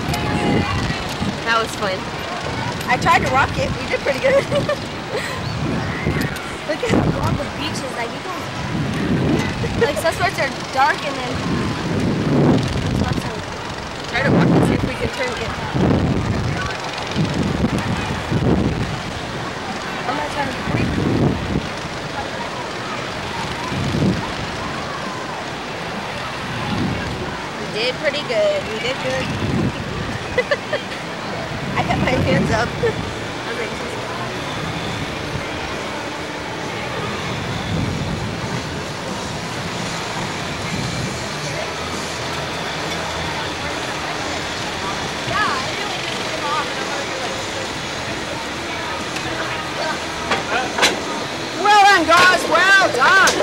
That was fun. I tried to rock it. We did pretty good. Look at all the beaches. Like you guys, like some spots are dark and then some spots are. Try to walk and see if we can turn it. I'm not trying to freak. We did pretty good. We did good. I got my hands up.